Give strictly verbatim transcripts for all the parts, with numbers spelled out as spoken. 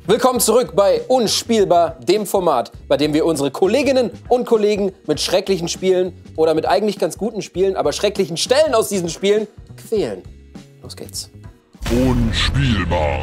Willkommen zurück bei Unspielbar, dem Format, bei dem wir unsere Kolleginnen und Kollegen mit schrecklichen Spielen oder mit eigentlich ganz guten Spielen, aber schrecklichen Stellen aus diesen Spielen quälen. Los geht's. Unspielbar.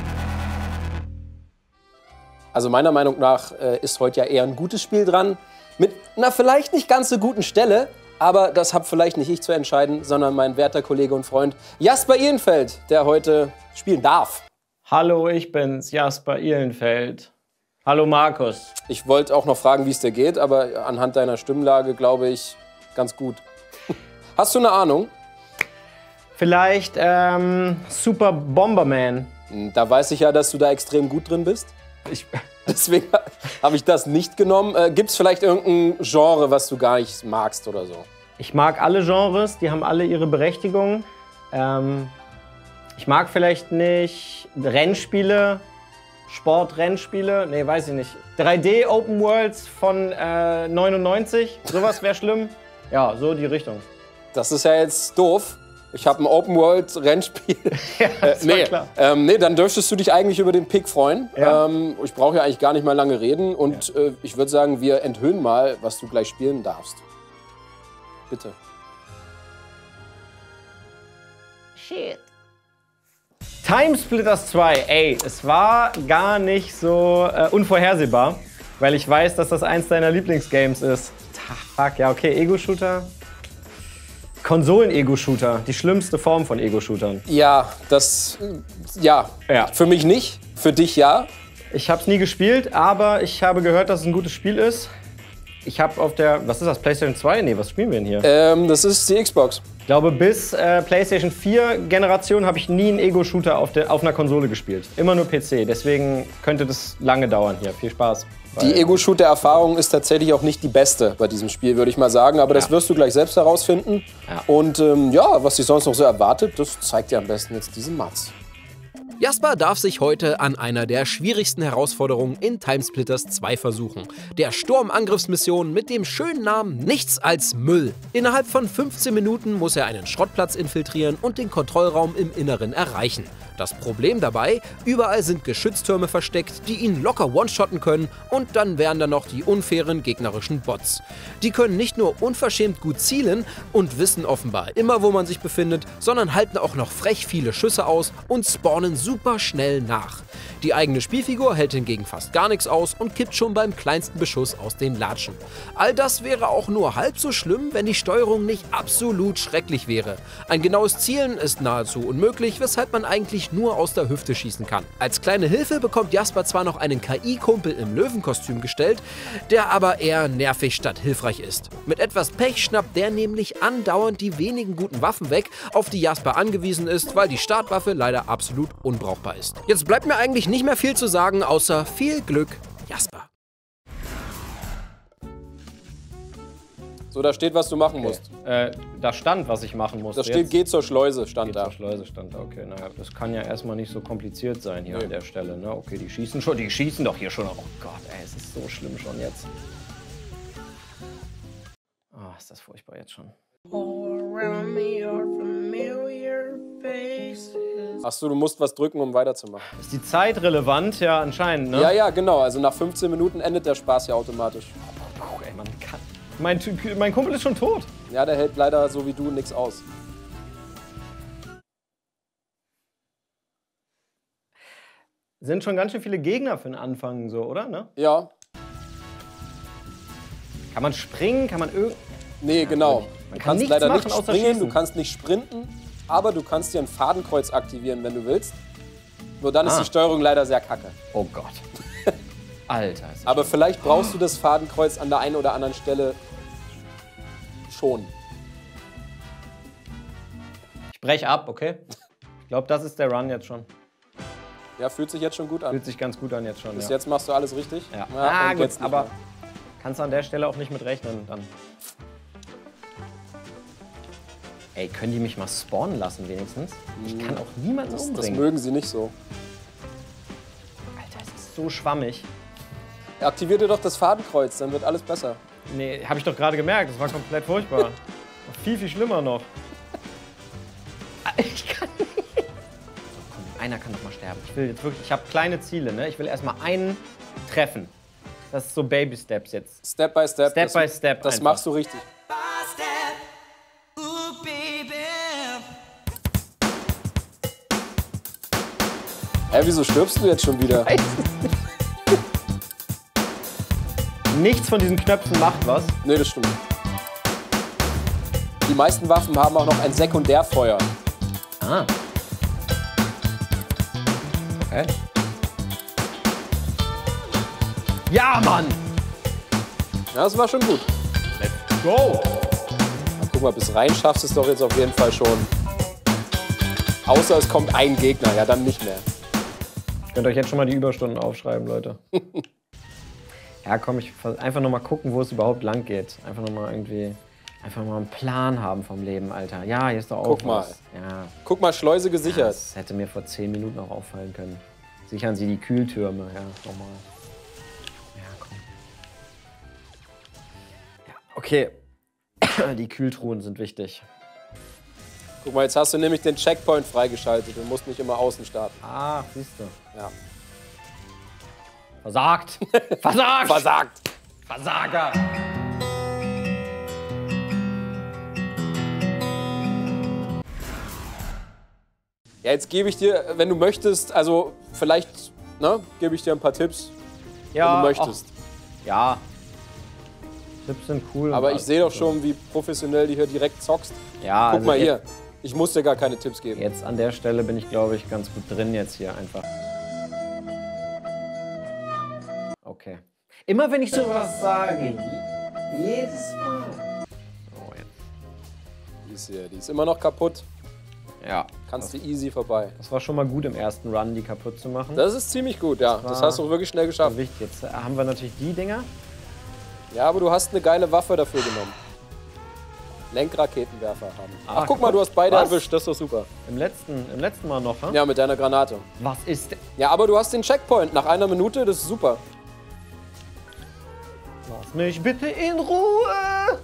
Also meiner Meinung nach äh, ist heute ja eher ein gutes Spiel dran. Mit einer vielleicht nicht ganz so guten Stelle, aber das habe vielleicht nicht ich zu entscheiden, sondern mein werter Kollege und Freund Jasper Ihlenfeld, der heute spielen darf. Hallo, ich bin's, Jasper Ihlenfeld. Hallo, Markus. Ich wollte auch noch fragen, wie es dir geht, aber anhand deiner Stimmlage glaube ich ganz gut. Hast du eine Ahnung? Vielleicht ähm, Super Bomberman. Da weiß ich ja, dass du da extrem gut drin bist. Ich Deswegen habe ich das nicht genommen. Äh, Gibt es vielleicht irgendein Genre, was du gar nicht magst oder so? Ich mag alle Genres, die haben alle ihre Berechtigung. Ähm, ich mag vielleicht nicht Rennspiele, Sport-Rennspiele, nee, weiß ich nicht. drei D Open Worlds von äh, neunundneunzig, sowas wäre schlimm. Ja, so die Richtung. Das ist ja jetzt doof. Ich habe ein Open-World-Rennspiel. Ja, das äh, nee, war klar. Ähm, nee, dann dürftest du dich eigentlich über den Pick freuen. Ja. Ähm, ich brauche ja eigentlich gar nicht mal lange reden. Und ja. äh, ich würde sagen, wir enthüllen mal, was du gleich spielen darfst. Bitte. Shit. Timesplitters zwei, ey, es war gar nicht so äh, unvorhersehbar, weil ich weiß, dass das eins deiner Lieblingsgames ist. Fuck, ja, okay, Ego-Shooter. Konsolen-Ego-Shooter, die schlimmste Form von Ego-Shootern. Ja, das, ja, Ja. für mich nicht, für dich ja. Ich habe es nie gespielt, aber ich habe gehört, dass es ein gutes Spiel ist. Ich habe auf der, was ist das, PlayStation zwei? Nee, was spielen wir denn hier? Ähm, das ist die Xbox. Ich glaube, bis äh, PlayStation vier Generation habe ich nie einen Ego-Shooter auf, der- auf einer Konsole gespielt. Immer nur P C, deswegen könnte das lange dauern hier. Viel Spaß. Die Ego-Shooter-Erfahrung ist tatsächlich auch nicht die beste bei diesem Spiel, würde ich mal sagen. Aber das Ja. wirst du gleich selbst herausfinden. Ja. Und ähm, ja, was dich sonst noch so erwartet, das zeigt dir am besten jetzt diese Matz. Jasper darf sich heute an einer der schwierigsten Herausforderungen in Timesplitters zwei versuchen. Der Sturmangriffsmission mit dem schönen Namen Nichts als Müll. Innerhalb von fünfzehn Minuten muss er einen Schrottplatz infiltrieren und den Kontrollraum im Inneren erreichen. Das Problem dabei, überall sind Geschütztürme versteckt, die ihn locker one-shotten können, und dann wären da noch die unfairen gegnerischen Bots. Die können nicht nur unverschämt gut zielen und wissen offenbar immer, wo man sich befindet, sondern halten auch noch frech viele Schüsse aus und spawnen super schnell nach. Die eigene Spielfigur hält hingegen fast gar nichts aus und kippt schon beim kleinsten Beschuss aus den Latschen. All das wäre auch nur halb so schlimm, wenn die Steuerung nicht absolut schrecklich wäre. Ein genaues Zielen ist nahezu unmöglich, weshalb man eigentlich nur aus der Hüfte schießen kann. Als kleine Hilfe bekommt Jasper zwar noch einen K I-Kumpel im Löwenkostüm gestellt, der aber eher nervig statt hilfreich ist. Mit etwas Pech schnappt der nämlich andauernd die wenigen guten Waffen weg, auf die Jasper angewiesen ist, weil die Startwaffe leider absolut unbrauchbar ist. Jetzt bleibt mir eigentlich nicht mehr viel zu sagen, außer viel Glück, Jasper. So, da steht, was du machen musst. Äh, da stand, was ich machen musste. Da steht, geh zur Schleuse, stand Geht da. zur Schleuse stand da, okay. Naja, das kann ja erstmal nicht so kompliziert sein hier Nee. an der Stelle. Ne? Okay, die schießen schon, die schießen doch hier schon. Oh Gott, ey, es ist so schlimm schon jetzt. Ah, ist das furchtbar jetzt schon. Ach so, du musst was drücken, um weiterzumachen. Ist die Zeit relevant? Ja, anscheinend, ne? Ja, ja, genau. Also nach fünfzehn Minuten endet der Spaß ja automatisch. Puh, ey, man kann. Mein, Typ- mein Kumpel ist schon tot. Ja, der hält leider so wie du nichts aus. Sind schon ganz schön viele Gegner für den Anfang, so, oder? Ne? Ja, Kann man springen? Kann man irgend. nee, genau. Man Du kann kannst nichts leider machen, nicht außer springen, du schießen. kannst nicht sprinten, aber du kannst dir ein Fadenkreuz aktivieren, wenn du willst. Nur dann ist Ah. die Steuerung leider sehr kacke. Oh Gott. Alter. Ist das Aber vielleicht brauchst du das Fadenkreuz an der einen oder anderen Stelle schon. Ich brech ab, okay? Ich glaube, das ist der Run jetzt schon. Ja, fühlt sich jetzt schon gut an. Fühlt sich ganz gut an jetzt schon. Bis Ja. jetzt machst du alles richtig. Ja. Ja, ah, und gut, jetzt nicht aber mehr. kannst du an der Stelle auch nicht mit rechnen dann. Ey, können die mich mal spawnen lassen wenigstens? Ich kann auch niemanden Das, das umbringen. mögen sie nicht so. Alter, es ist so schwammig. Aktivier dir doch das Fadenkreuz, dann wird alles besser. Nee, habe ich doch gerade gemerkt. Das war komplett furchtbar. Noch viel, viel schlimmer noch. Ich kann nicht. einer kann doch mal sterben. Ich will jetzt wirklich, ich habe kleine Ziele, ne? Ich will erstmal einen treffen. Das ist so Baby Steps jetzt. Step by Step. Step das, by Step. Das einfach. machst du richtig. Hä, wieso stirbst du jetzt schon wieder? Weiß es nicht. Nichts von diesen Knöpfen macht was. Nee, das stimmt. Die meisten Waffen haben auch noch ein Sekundärfeuer. Ah. Okay. Ja, Mann! Ja, das war schon gut. Let's go! Na, guck mal, bis rein schaffst du es doch jetzt auf jeden Fall schon. Außer es kommt ein Gegner, ja dann nicht mehr. Ihr könnt euch jetzt schon mal die Überstunden aufschreiben, Leute. Ja, komm, ich einfach noch mal gucken, wo es überhaupt lang geht. Einfach noch mal irgendwie, einfach mal einen Plan haben vom Leben, Alter. Ja, hier ist doch auch Guck mal. was. Ja. Guck mal, Schleuse gesichert. Das hätte mir vor zehn Minuten auch auffallen können. Sichern Sie die Kühltürme, ja, nochmal. Ja, komm. Ja, okay. Die Kühltruhen sind wichtig. Guck mal, jetzt hast du nämlich den Checkpoint freigeschaltet und musst nicht immer außen starten. Ah, siehst du. Ja. Versagt! Versagt! Versagt! Versager! Ja, jetzt gebe ich dir, wenn du möchtest, also vielleicht, ne, gebe ich dir ein paar Tipps, Ja, wenn du möchtest. Ach, ja. Tipps sind cool. Aber ich sehe doch schon, wie professionell du hier direkt zockst. Ja, Guck also mal jetzt, hier, ich muss dir gar keine Tipps geben. Jetzt an der Stelle bin ich, glaube ich, ganz gut drin jetzt hier einfach. Okay. Immer wenn ich sowas sage, jedes Mal. Oh, jetzt. Die ist, hier, die ist immer noch kaputt. Ja. Kannst du easy vorbei. Das war schon mal gut im ersten Run, die kaputt zu machen. Das ist ziemlich gut, ja. Das hast du wirklich schnell geschafft. Wichtig. Jetzt haben wir natürlich die Dinger. Ja, aber du hast eine geile Waffe dafür genommen. Lenkraketenwerfer haben. Ach, Ach, guck mal, du hast beide was? erwischt, das ist doch super. Im letzten, im letzten Mal noch, hm? Ja, mit deiner Granate. Was ist denn? Ja, aber du hast den Checkpoint nach einer Minute, das ist super. Lass mich bitte in Ruhe!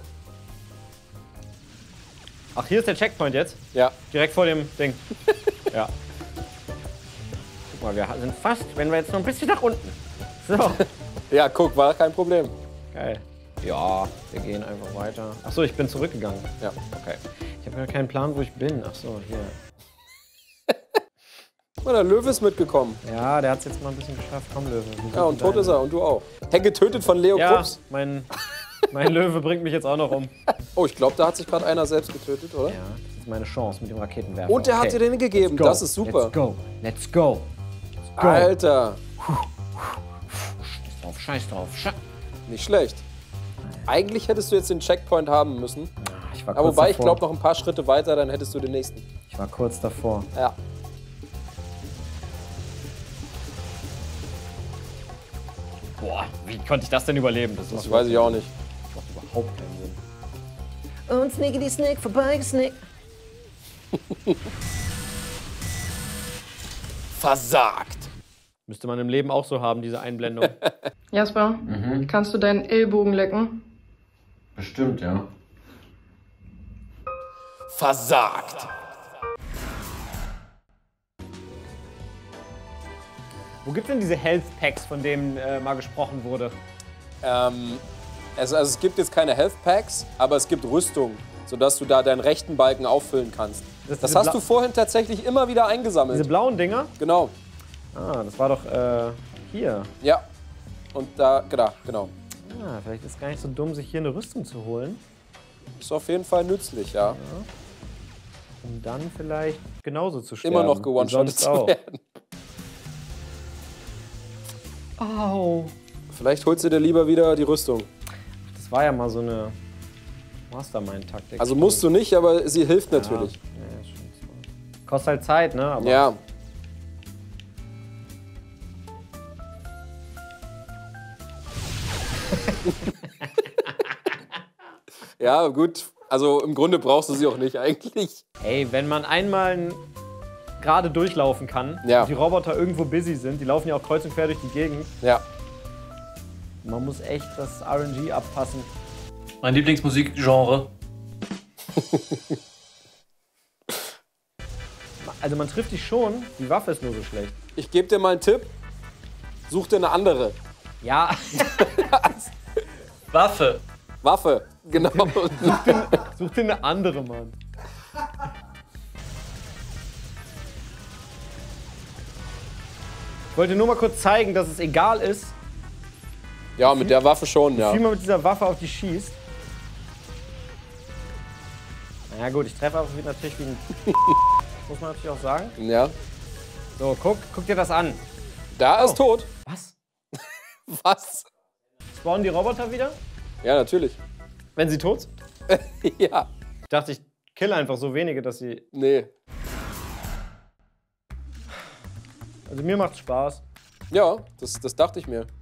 Ach, hier ist der Checkpoint jetzt? Ja. Direkt vor dem Ding. Ja. Guck mal, wir sind fast, wenn wir jetzt noch ein bisschen nach unten. So. Ja, guck, war kein Problem. Geil. Ja, wir gehen einfach weiter. Ach so, ich bin zurückgegangen. Ja. Okay. Ich habe gar keinen Plan, wo ich bin. Ach so, hier. Guck mal, der Löwe ist mitgekommen. Ja, der hat es jetzt mal ein bisschen geschafft. Komm, Löwe. Ja, und tot ist er. Und du auch. Hey, getötet von Leo Ja, Krups. mein, mein Löwe bringt mich jetzt auch noch um. Oh, ich glaube, da hat sich gerade einer selbst getötet, oder? Ja, das ist meine Chance mit dem Raketenwerfer. Und der hat Okay. dir den gegeben. Let's go. Das ist super. Let's go. Let's go. Let's go. Alter, Scheiß drauf, scheiß drauf. Scheiß. nicht schlecht. Eigentlich hättest du jetzt den Checkpoint haben müssen. Ich war Aber kurz wobei, ich davor. glaube, noch ein paar Schritte weiter, dann hättest du den nächsten. Ich war kurz davor. Ja. Boah, wie konnte ich das denn überleben? Das, Das weiß ich auch nicht. Das macht überhaupt keinen Sinn. Und Snickety Snick vorbeigesnickt. Versagt. Müsste man im Leben auch so haben, diese Einblendung. Jasper, kannst du deinen Ellbogen lecken? Bestimmt, ja. Versagt. Wo gibt denn diese Health Packs, von denen äh, mal gesprochen wurde? Ähm, also, also es gibt jetzt keine Health Packs, aber es gibt Rüstung, sodass du da deinen rechten Balken auffüllen kannst. Das Das, diese hast Bla- du vorhin tatsächlich immer wieder eingesammelt. Diese blauen Dinger? Genau. Ah, das war doch äh, hier. Ja. Und da, genau, genau. Ah, vielleicht ist es gar nicht so dumm, sich hier eine Rüstung zu holen. Ist auf jeden Fall nützlich, ja. Um dann vielleicht genauso zu sterben. Immer noch wie gewone-shottet sonst zu auch. werden. Au. Vielleicht holst du dir lieber wieder die Rüstung. Das war ja mal so eine Mastermind-Taktik. Also musst du nicht, aber sie hilft natürlich. Ja, ja, ist schon smart. Kostet halt Zeit, ne? Aber Ja. Ja, gut. Also im Grunde brauchst du sie auch nicht eigentlich. Ey, wenn man einmal gerade durchlaufen kann Ja. und die Roboter irgendwo busy sind, die laufen ja auch kreuz und quer durch die Gegend, Ja. man muss echt das R N G abpassen. Mein Lieblingsmusikgenre. Also man trifft dich schon, die Waffe ist nur so schlecht. Ich gebe dir mal einen Tipp. Such dir eine andere. Ja. Waffe. Waffe, genau. Such dir eine andere, Mann. Ich wollte nur mal kurz zeigen, dass es egal ist, Ja, mit der Waffe schon, ja. wie man mit dieser Waffe auf die schießt. Na ja gut, ich treffe aber natürlich wie ein muss man natürlich auch sagen. Ja. So, guck, guck dir das an. Da ist tot. Was? Was? Spawnen die Roboter wieder? Ja, natürlich. Wenn sie tot sind? Ja. Ich dachte, ich kill einfach so wenige, dass sie... Nee. Also mir macht's Spaß. Ja, das, das dachte ich mir.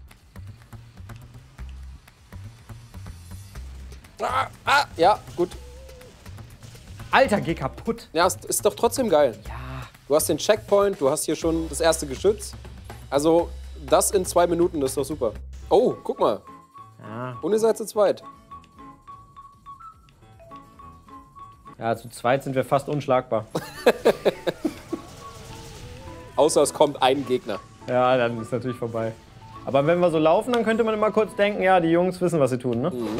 Ah, ah, ja, gut. Alter, geh kaputt. Ja, ist, ist doch trotzdem geil. Ja. Du hast den Checkpoint, du hast hier schon das erste Geschütz. Also, das in zwei Minuten, das ist doch super. Oh, guck mal. Ja. Und ihr seid zu zweit. Ja, zu zweit sind wir fast unschlagbar. Außer es kommt ein Gegner. Ja, dann ist natürlich vorbei. Aber wenn wir so laufen, dann könnte man immer kurz denken, ja, die Jungs wissen, was sie tun, ne? Mhm.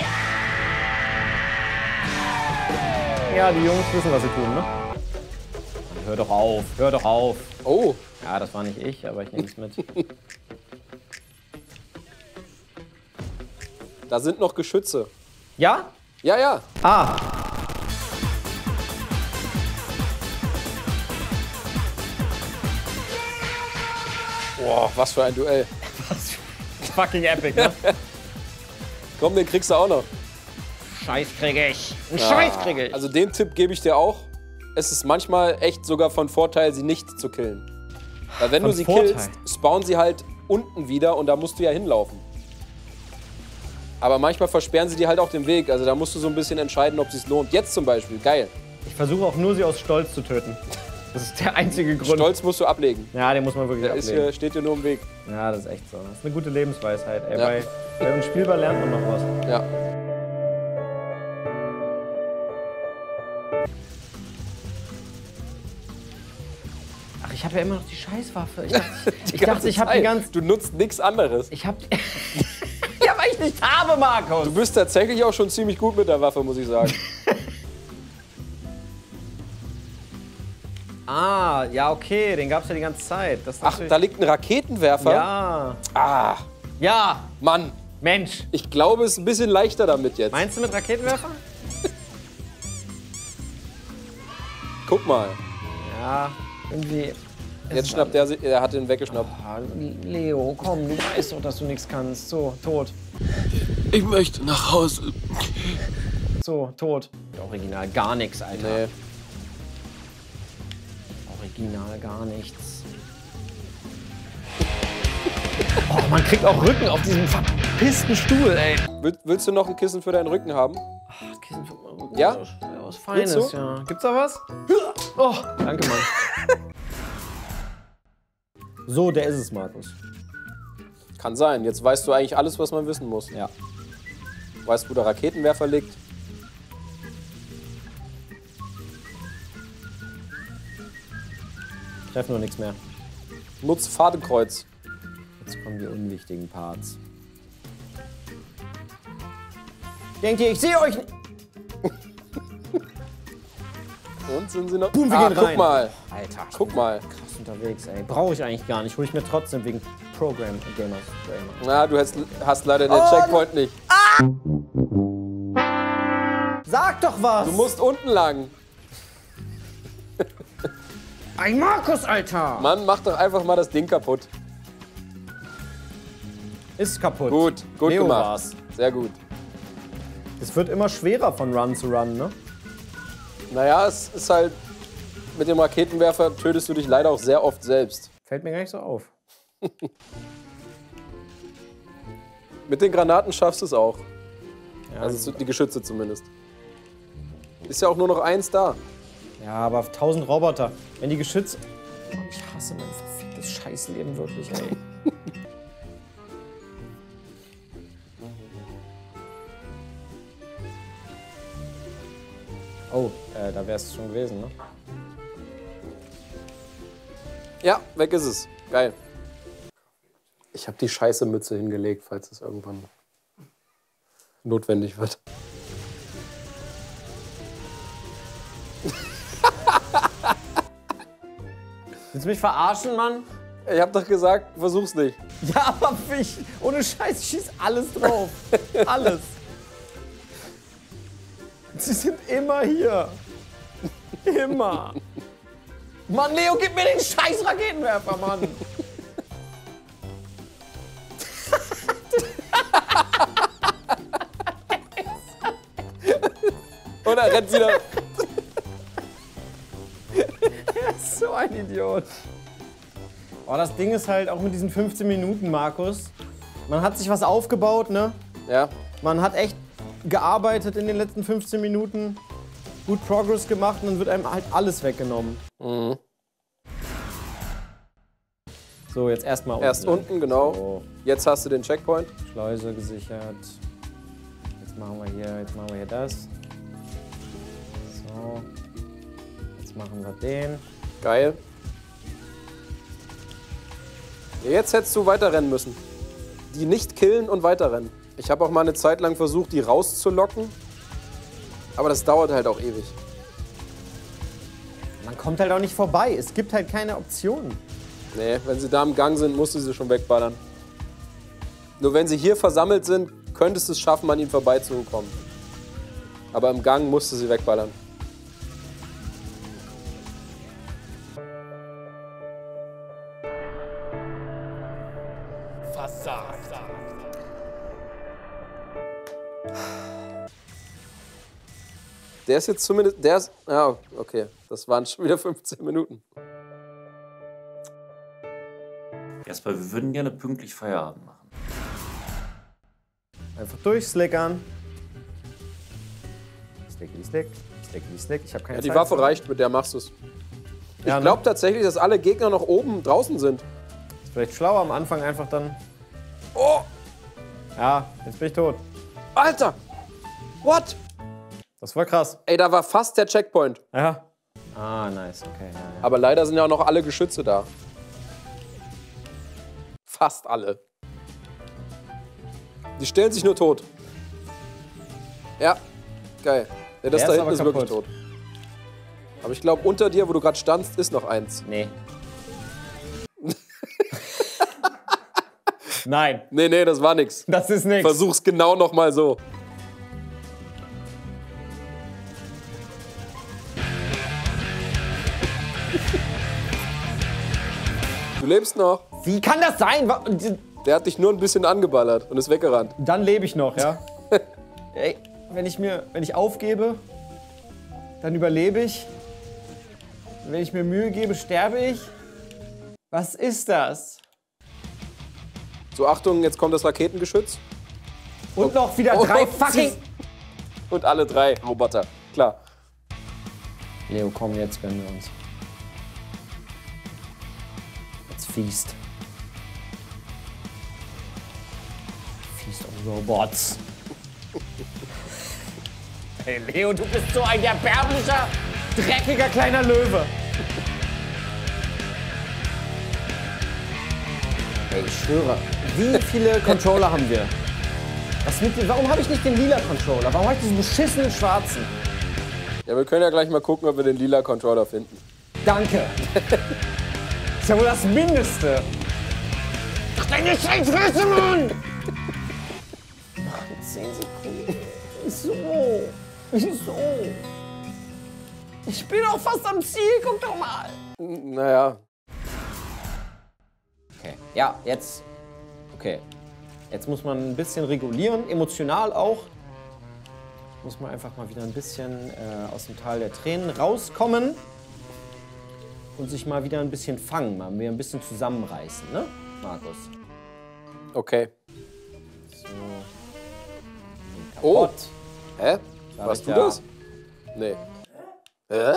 Ja, die Jungs wissen, was sie tun, ne? Hör doch auf, hör doch auf. Oh, Ja, das war nicht ich, aber ich nehme es mit. da sind noch Geschütze. Ja? Ja, ja. Ah. Boah, was für ein Duell. Fucking epic, ne? Komm, den kriegst du auch noch. Scheiß krieg ich. Einen Scheiß krieg ich. Also den Tipp gebe ich dir auch. Es ist manchmal echt sogar von Vorteil, sie nicht zu killen. Weil wenn Von du sie Vorteil? killst, spawnen sie halt unten wieder und da musst du ja hinlaufen. Aber manchmal versperren sie dir halt auch den Weg. Also da musst du so ein bisschen entscheiden, ob es sich lohnt. Jetzt zum Beispiel, geil. Ich versuche auch nur, sie aus Stolz zu töten. Das ist der einzige Grund. Stolz musst du ablegen. Ja, den muss man wirklich Der ist ablegen. hier, steht dir nur im Weg. Ja, das ist echt so. Das ist eine gute Lebensweisheit. Ey, Ja. bei, bei Unspielbar lernt man noch was. Ja. Ach, ich habe ja immer noch die Scheißwaffe. Ich dachte, ich, Die dachte, ganze ich habe die Zeit. ganz... Du nutzt nichts anderes. Ich habe... ja, weil ich nicht habe, Markus. Du bist tatsächlich auch schon ziemlich gut mit der Waffe, muss ich sagen. Ah, ja, okay. Den gab's ja die ganze Zeit. Das ist Ach, natürlich- da liegt ein Raketenwerfer. Ja. Ah, Ja. Mann. Mensch. Ich glaube, es ist ein bisschen leichter damit jetzt. Meinst du mit Raketenwerfer? Guck mal. Ja, irgendwie... Jetzt schnappt er sich, er hat den weggeschnappt. Ah, Leo, komm, du weißt doch, dass du nichts kannst. So, tot. Ich möchte nach Hause. So, tot. Original gar nichts, Alter. Nee. Original gar nichts. Oh, man kriegt auch Rücken auf diesem verpissten Stuhl, ey. Will, willst du noch ein Kissen für deinen Rücken haben? Das Kissen für meinen Rücken. Ja? Ja, was Feines, Willst du? ja. Gibt's da was? Oh, danke, Mann. So, der ist es, Markus. Kann sein. Jetzt weißt du eigentlich alles, was man wissen muss. Ja. Weißt, wo der Raketenwerfer liegt. Ich treffe nur nichts mehr. Nutz Fadenkreuz. Jetzt kommen die unwichtigen Parts. Denkt ihr, ich sehe euch nicht? Und sind sie noch? Boom, wir ah, gehen guck rein. mal. Alter, ich Guck mal. bin krass unterwegs, ey. Brauche ich eigentlich gar nicht. Hol ich mir trotzdem wegen Program Gamers. Gamer. Na, du hast, hast leider den Oh, Checkpoint nicht. Sag doch was! Du musst unten lang. Ein Markus, Alter! Mann, mach doch einfach mal das Ding kaputt. Ist kaputt. Gut, gut Leo gemacht. war's. Sehr gut. Es wird immer schwerer von Run zu Run, ne? Naja, es ist halt, mit dem Raketenwerfer tötest du dich leider auch sehr oft selbst. Fällt mir gar nicht so auf. Mit den Granaten schaffst du es auch. Ja, Also die Geschütze zumindest. Ist ja auch nur noch eins da. ja, aber tausend Roboter. Wenn die Geschütze... Oh, ich hasse mein verficktes Scheißleben wirklich, ey. Oh, äh, da wär's schon gewesen, ne? Ja, weg ist es. Geil. Ich habe die scheiße Mütze hingelegt, falls es irgendwann notwendig wird. Willst du mich verarschen, Mann? Ich hab doch gesagt, versuch's nicht. Ja, aber ich, ohne Scheiß, ich schieß alles drauf. Alles. Sie sind immer hier. Immer. Mann, Leo, gib mir den scheiß Raketenwerfer, Mann. Und er rennt wieder. Er ist so ein Idiot. Oh, das Ding ist halt auch mit diesen fünfzehn Minuten, Markus. Man hat sich was aufgebaut, ne? Ja. Man hat echt gearbeitet in den letzten fünfzehn Minuten, gut Progress gemacht und dann wird einem halt alles weggenommen. Mhm. So, jetzt erstmal unten. Erst unten, genau. So, Jetzt hast du den Checkpoint. Schleuse gesichert. Jetzt machen wir hier, jetzt machen wir hier das. So. Jetzt machen wir den. Geil. Jetzt hättest du weiterrennen müssen. Die nicht killen und weiterrennen. Ich habe auch mal eine Zeit lang versucht, die rauszulocken. Aber das dauert halt auch ewig. Man kommt halt auch nicht vorbei. Es gibt halt keine Optionen. Nee, wenn sie da im Gang sind, musst du sie schon wegballern. Nur wenn sie hier versammelt sind, könntest du es schaffen, an ihnen vorbeizukommen. Aber im Gang musst du sie wegballern. Versagt. Der ist jetzt zumindest... Der ist... Ja, okay. Das waren schon wieder fünfzehn Minuten. Jasper, wir würden gerne pünktlich Feierabend machen. Einfach durchslickern. Slickety slick, slickety slick. Ich habe keine Ja, die Zeit Waffe für. reicht, mit der machst du es. Ich Ja, ne? glaube tatsächlich, dass alle Gegner noch oben draußen sind. Ist vielleicht schlauer am Anfang einfach dann. Oh, Ja, jetzt bin ich tot. Alter! What? Das war krass. Ey, da war fast der Checkpoint. Ja. Ah, nice. Okay, ja, ja. Aber leider sind ja auch noch alle Geschütze da. Fast alle. Die stellen sich nur tot. Ja, geil. Ja, das Der da ist hinten aber ist wirklich kaputt. tot. Aber ich glaube, unter dir, wo du gerade standst, ist noch eins. Nee. Nein, Nee, nee, das war nix. das ist nichts. Versuch's genau noch mal so. Du lebst noch. Wie kann das sein? Wa- Der hat dich nur ein bisschen angeballert und ist weggerannt. Dann lebe ich noch, ja? Ey, wenn ich mir, wenn ich aufgebe, dann überlebe ich. Wenn ich mir Mühe gebe, sterbe ich. Was ist das? So, Achtung, jetzt kommt das Raketengeschütz. Und noch wieder Oh, drei oh, fucking... Und alle drei Roboter. Klar. Leo, komm, jetzt gönnen wir uns. Jetzt Feast. Feast on Robots. Hey Leo, du bist so ein erbärmlicher, dreckiger kleiner Löwe. Ey, ich schwöre, wie viele Controller haben wir? Was mit, warum habe ich nicht den lila Controller? Warum habe ich diesen beschissenen schwarzen? Ja, wir können ja gleich mal gucken, ob wir den lila Controller finden. Danke. Das ist ja wohl das Mindeste. Ach, deine Scheißfresse, Mann! Mann, zehn Sekunden. Wieso? Wieso? Ich bin doch fast am Ziel, guck doch mal. N- Naja. Okay, ja, jetzt. Okay. Jetzt muss man ein bisschen regulieren, emotional auch. Muss man einfach mal wieder ein bisschen äh, aus dem Tal der Tränen rauskommen und sich mal wieder ein bisschen fangen, mal wieder ein bisschen zusammenreißen, ne, Markus? Okay. So. Oh. Kaputt. Hä? Sag Warst ich du ja. das? Nee. Hä?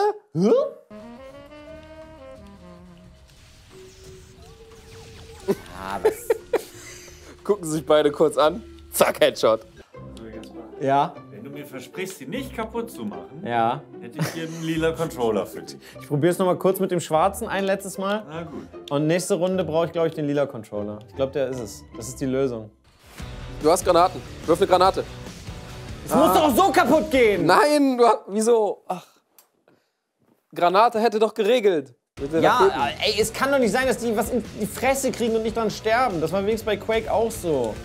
Ah, was? Gucken sich beide kurz an. Zack, Headshot. Ja. Wenn du mir versprichst, sie nicht kaputt zu machen, Ja. hätte ich hier einen lila Controller für dich. Ich probiere es nochmal kurz mit dem schwarzen ein letztes Mal. Na gut. Und nächste Runde brauche ich, glaube ich, den lila Controller. Ich glaube, der ist es. Das ist die Lösung. Du hast Granaten. Wirf eine Granate. Es muss doch so kaputt gehen! Nein, du hast, wieso? Ach. Granate hätte doch geregelt. Mit den Ja, Raketen. ey, es kann doch nicht sein, dass die was in die Fresse kriegen und nicht dran sterben. Das war wenigstens bei Quake auch so.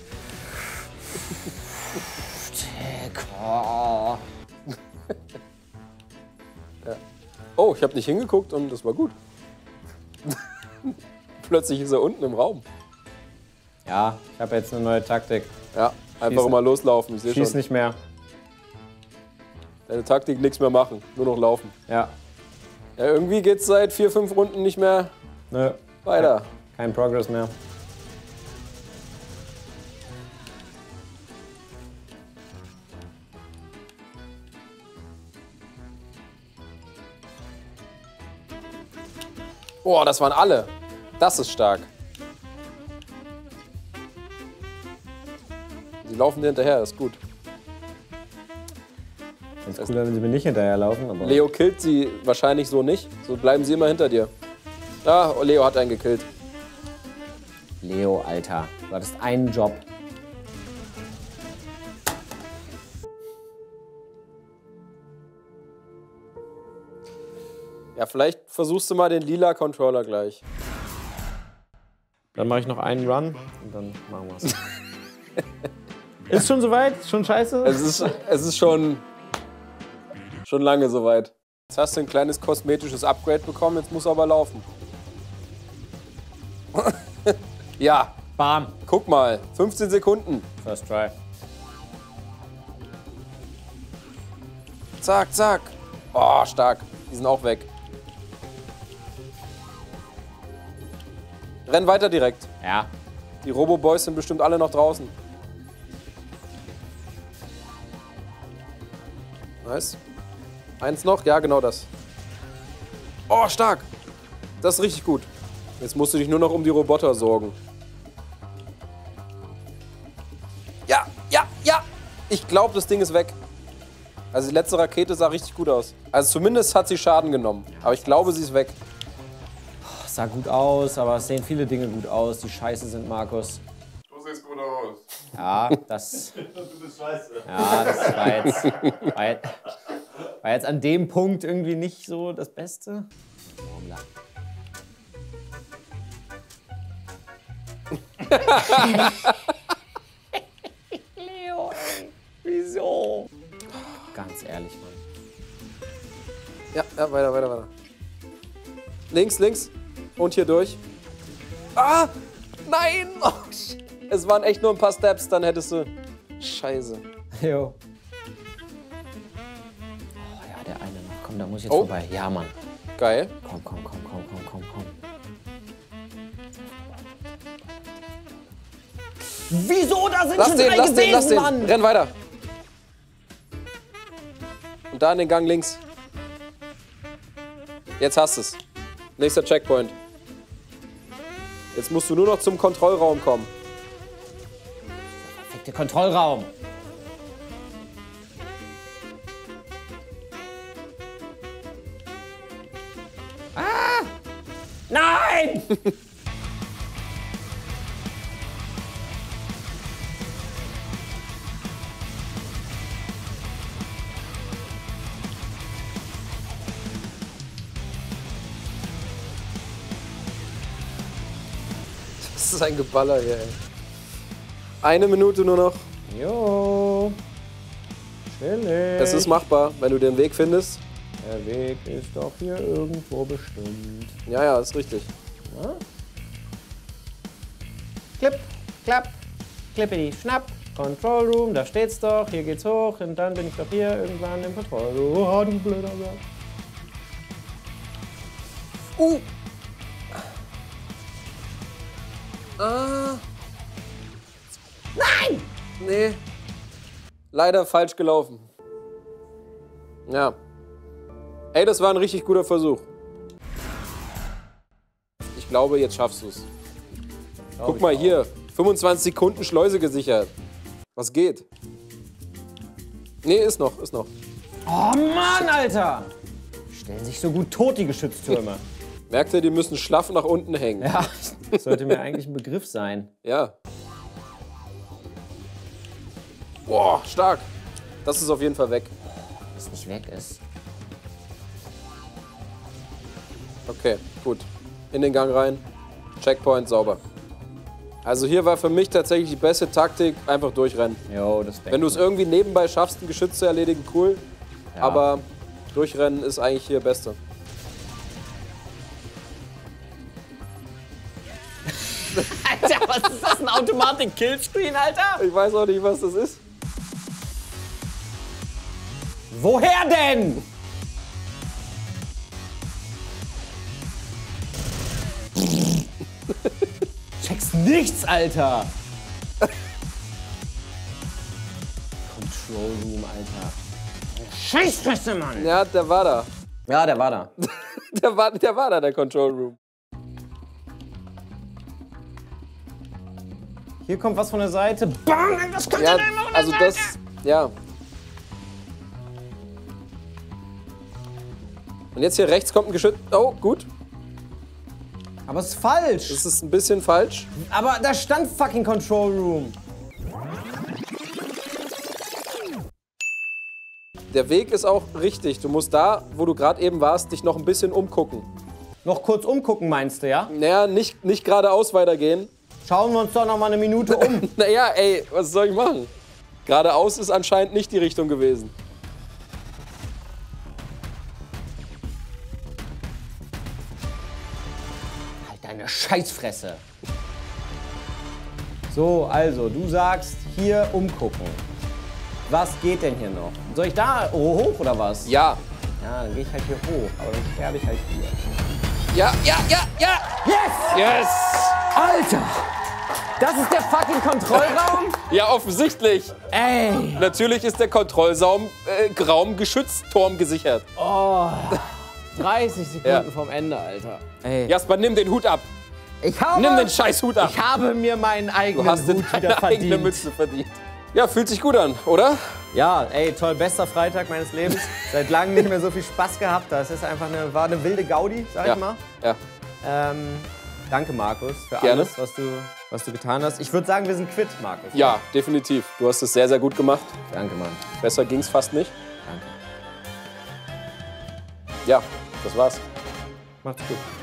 Ja. Oh, ich habe nicht hingeguckt und das war gut. Plötzlich ist er unten im Raum. Ja, ich habe jetzt eine neue Taktik. Ja, einfach Schieß- mal loslaufen. Ich sehe Schieß schon. nicht mehr. Deine Taktik, nichts mehr machen, nur noch laufen. Ja. Ja, irgendwie geht's seit vier, fünf Runden nicht mehr Nö. weiter. Kein Progress mehr. Boah, das waren alle. Das ist stark. Sie laufen dir hinterher, das ist gut. Ist cooler, wenn sie mir nicht hinterherlaufen. Aber Leo killt sie wahrscheinlich so nicht. So bleiben sie immer hinter dir. Ah, Leo hat einen gekillt. Leo, Alter, du hattest einen Job. Ja, vielleicht versuchst du mal den lila Controller gleich. Dann mache ich noch einen Run und dann machen wir's. Ist schon soweit? Schon scheiße? Es ist, es ist schon, schon lange soweit. Jetzt hast du ein kleines kosmetisches Upgrade bekommen, jetzt muss er aber laufen. Ja, Bam. guck mal, fünfzehn Sekunden. First try. Zack, zack. Oh, stark. Die sind auch weg. Renn weiter direkt. Ja. Die Robo-Boys sind bestimmt alle noch draußen. Nice. Eins noch? Ja, genau das. Oh, stark. Das ist richtig gut. Jetzt musst du dich nur noch um die Roboter sorgen. Ja, ja, ja. Ich glaube, das Ding ist weg. Also die letzte Rakete sah richtig gut aus. Also zumindest hat sie Schaden genommen. Aber ich glaube, sie ist weg. Das sah gut aus, aber es sehen viele Dinge gut aus, die scheiße sind, Markus. Du siehst gut aus. Ja, das. Du bist scheiße. Ja, das war jetzt, war jetzt, war jetzt an dem Punkt irgendwie nicht so das Beste. Leo, ey. Wieso? Ganz ehrlich, Mann. Ja, ja, weiter, weiter, weiter. Links, links. Und hier durch. Ah! Nein! Oh, shit. Es waren echt nur ein paar Steps, dann hättest du... Scheiße. Jo. Oh ja, der eine noch. Komm, da muss ich jetzt Oh. vorbei. Ja, Mann. Geil. Komm, komm, komm, komm, komm, komm, komm. Wieso? Da sind Lass schon den, drei lass gewesen, den, lass den. Mann! Renn weiter. Und da in den Gang links. Jetzt hast du es. Nächster Checkpoint. Jetzt musst du nur noch zum Kontrollraum kommen. Perfekter Kontrollraum. Ah! Nein! Das ist ein Geballer hier, ey. Eine Minute nur noch. Jo. Chillig. Es ist machbar, wenn du den Weg findest. Der Weg ist doch hier irgendwo bestimmt. Ja, ja, ist richtig. Ja? Klipp, klapp, klippidi, schnapp. Control Room, da steht's doch. Hier geht's hoch und dann bin ich doch hier irgendwann im Control Room. Oh, du blöder Gott. Uh! Ah. Nein! Nee. Leider falsch gelaufen. Ja. Ey, das war ein richtig guter Versuch. Ich glaube, jetzt schaffst du es. Guck mal hier. fünfundzwanzig Sekunden Schleuse gesichert. Was geht? Nee, ist noch, ist noch. Oh Mann, Alter! Stellen sich so gut tot, die Geschütztürme. Merkt ihr, die müssen schlaff nach unten hängen. Ja, das sollte mir eigentlich ein Begriff sein. Ja. Boah, stark. Das ist auf jeden Fall weg. Dass es nicht weg ist. Okay, gut. In den Gang rein. Checkpoint, sauber. Also hier war für mich tatsächlich die beste Taktik, einfach durchrennen. Jo, das Wenn du es irgendwie nebenbei schaffst, ein Geschütz zu erledigen, cool. Ja. Aber durchrennen ist eigentlich hier Beste. Alter, was ist das? Ein Automatik-Killscreen, Alter? Ich weiß auch nicht, was das ist. Woher denn? Checkst nichts, Alter. Control Room, Alter. Scheißfresse, Mann. Ja, der war da. Ja, der war da. Der war, der war da, der Control Room. Hier kommt was von der Seite. Bang, was kommt Ja, denn immer von der also Seite? das, ja. Und jetzt hier rechts kommt ein Geschütz. Oh, gut. Aber es ist falsch. Das ist ein bisschen falsch. Aber da stand fucking Control Room. Der Weg ist auch richtig. Du musst da, wo du gerade eben warst, dich noch ein bisschen umgucken. Noch kurz umgucken, meinst du, ja? Naja, nicht, nicht geradeaus weitergehen. Schauen wir uns doch noch mal eine Minute um. Naja, ey, was soll ich machen? Geradeaus ist anscheinend nicht die Richtung gewesen. Halt deine Scheißfresse. So, also, du sagst hier umgucken. Was geht denn hier noch? Soll ich da oh, hoch oder was? Ja. Ja, dann gehe ich halt hier hoch, aber dann sterbe ich halt hier. Ja, ja, ja, ja! Yes! Yes! Alter! Das ist der fucking Kontrollraum? Ja, offensichtlich. Ey! Natürlich ist der Kontrollraum äh, Raum Geschützturm gesichert. Oh, dreißig Sekunden Ja. vom Ende, Alter. Ey. Jasper, nimm den Hut ab. Ich habe, Nimm den scheiß Hut ab. ich habe mir meinen eigenen Du hast dir Hut deine wieder eigene verdient. Mütze verdient. Ja, fühlt sich gut an, oder? Ja, ey, toll, bester Freitag meines Lebens. Seit langem nicht mehr so viel Spaß gehabt. Das ist einfach eine, war eine wilde Gaudi, sag Ja. ich mal. Ja. Ähm, danke, Markus, für Gerne. alles, was du, was du getan hast. Ich würde sagen, wir sind quitt, Markus. Ja, definitiv. Du hast es sehr, sehr gut gemacht. Danke, Mann. Besser ging's fast nicht. Danke. Ja, das war's. Macht's gut.